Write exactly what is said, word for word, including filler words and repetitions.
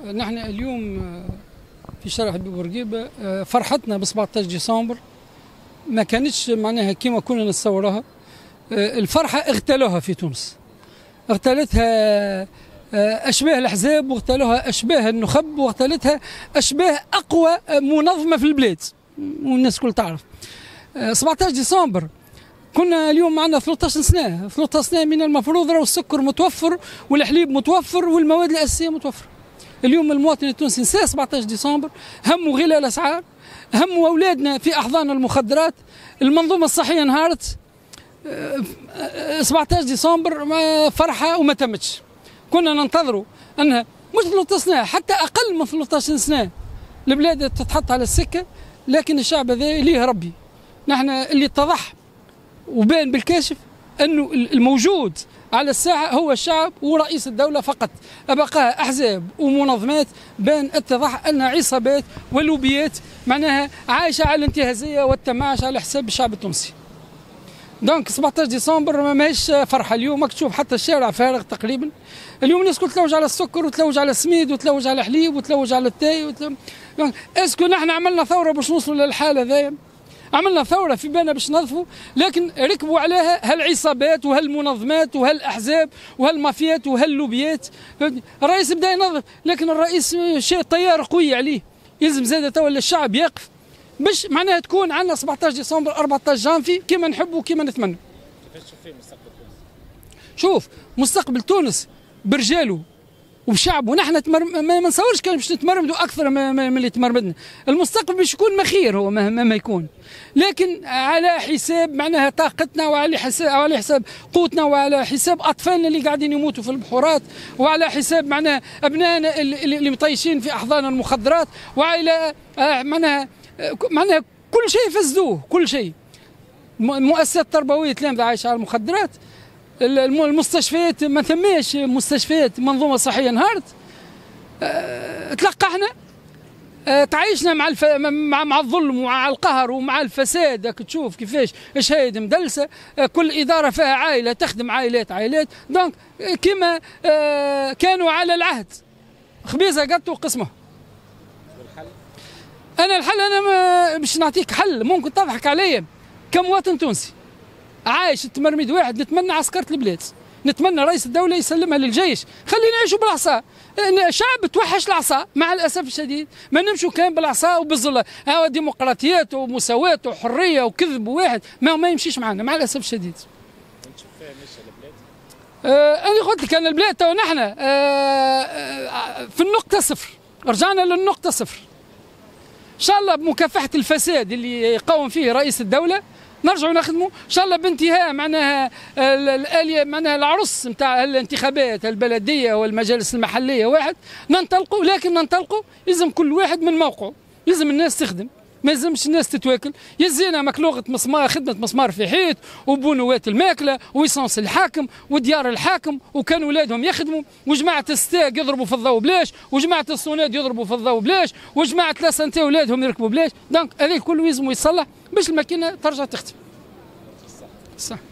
نحن اليوم في شارع حبيب بورقيبة فرحتنا ب سبعطاش ديسمبر ما كانتش معناها كما كنا نتصورها. الفرحة اغتالوها في تونس، اغتالتها أشباه الأحزاب واغتالوها أشباه النخب واغتالتها أشباه أقوى منظمة في البلاد والناس كل تعرف. سبعطاش ديسمبر كنا اليوم معنا ثلاثة عشر سنة، ثلاثة عشر سنة من المفروض راهو السكر متوفر والحليب متوفر والمواد الأساسية متوفرة. اليوم المواطن التونسي نسى سبعطاش ديسمبر، همه غلاء الأسعار، همه أولادنا في أحضان المخدرات، المنظومة الصحية انهارت. سبعطاش ديسمبر فرحة وما تمتش. كنا ننتظروا أنها مش ثلاثة عشر سنة، حتى أقل من ثلاثة عشر سنة البلاد تتحط على السكة، لكن الشعب هذا ليه ربي. نحن اللي اتضح وبان بالكاشف أنه الموجود على الساحة هو الشعب ورئيس الدولة فقط، أبقاها أحزاب ومنظمات بان اتضح أنها عصابات ولوبيات معناها عايشة على الانتهازية والتماعش على حساب الشعب التونسي. دونك سبعطاش ديسمبر ماهيش فرحة. اليوم ماك تشوف حتى الشارع فارغ تقريبا. اليوم الناس كل تلوج على السكر وتلوج على السميد وتلوج على الحليب وتلوج على التاي وتلوج... اسكو نحن عملنا ثورة باش نوصلوا للحالة هذايا؟ عملنا ثورة في بالنا باش نظفوا، لكن ركبوا عليها هالعصابات وهالمنظمات وهالأحزاب وهالمافيات وهاللوبيات. الرئيس بدا ينظف، لكن الرئيس شيء طيار قوي عليه، يلزم زاده توا الشعب يقف باش معناها تكون عندنا سبعطاش ديسمبر أربعطاش جانفي كما نحبوا وكما نتمنوا. كيفاش تشوف فيه مستقبل تونس؟ شوف مستقبل تونس برجاله وبشعبه. ونحن تمر... ما نصورش كان باش نتمرمدوا اكثر من اللي تمرمدنا. المستقبل باش يكون مخير هو مهما ما يكون، لكن على حساب معناها طاقتنا وعلى حساب على حساب قوتنا وعلى حساب اطفالنا اللي قاعدين يموتوا في البحورات، وعلى حساب معناها ابنائنا اللي مطيشين في احضان المخدرات، وعلى معناها معناها كل شيء فسدوه، كل شيء. المؤسسات التربويه تلامذه عايشه على المخدرات، المستشفيات ما ثماش مستشفيات، منظومه صحيه انهارت. أه تلقحنا، أه تعايشنا مع الف... مع مع الظلم ومع القهر ومع الفساد. راك تشوف كيفاش شهايد مدلسه، أه كل اداره فيها عائله تخدم عائلات عائلات. دونك كما أه كانوا على العهد خبيزه قطوا قسمه. والحل؟ انا الحل انا ما باش نعطيك حل ممكن تضحك عليا كمواطن تونسي عايش التمرميد واحد. نتمنى عسكرة البلاد، نتمنى رئيس الدولة يسلمها للجيش، خلينا نعيشوا بالعصا. شعب توحش العصا مع الأسف الشديد، ما نمشوا كان بالعصا وبالظلة. ها ديمقراطيات ومساواة وحرية وكذب واحد ما ما يمشيش معنا مع الأسف الشديد. نشوف فيها مشى البلاد. آه أنا قلت لك أن البلاد تو نحن آه آه في النقطة صفر، رجعنا للنقطة صفر. إن شاء الله بمكافحة الفساد اللي يقاوم فيه رئيس الدولة نرجعوا نخدموا ان شاء الله بانتهاء معناها الاليه معناها العرس نتاع الانتخابات البلديه والمجالس المحليه واحد ننطلقوا. لكن ننطلقوا لازم كل واحد من موقعه، لازم الناس تخدم، ما لازمش الناس تتواكل. يزينا مكلوغه مسمار، خدمه مسمار في حيط وبنوات الماكله ويسانس الحاكم وديار الحاكم، وكان ولادهم يخدموا، وجماعه الستاق يضربوا في الضوء بلاش، وجماعه السوناد يضربوا في الضوء بلاش، وجماعه لا سانتي ولادهم يركبوا بلاش. دونك هذا كله لازم يتصلح باش الماكينه ترجع تخدم. صح.